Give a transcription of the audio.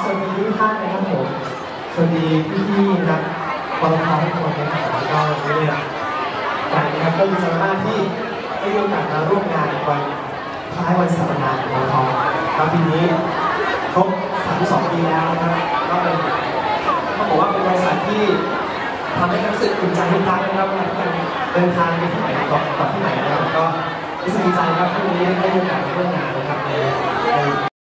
สวัสดีทุกท่านนะครับผมสวัสดีพี่ๆนะปตททุกคนนะครับแล้วก็วันนี้เนี่ยการนะครับก็มีสมาที่ได้มีโอกาสมาร่วมงานวันคล้ายวันสถาปนาของปตทครับปีนี้ครบ32 ปีแล้วนะครับก็เป็นเขาบอกว่าเป็นบริษัทที่ทำให้รู้สึกอุ่นใจทุกครั้งนะครับเวลาที่เดินทางไปที่ไหนต่อที่ไหนนะครับก็รู้สึกดีใจครับที่วันนี้ได้มีโอกาสมาร่วมงานนะครับใน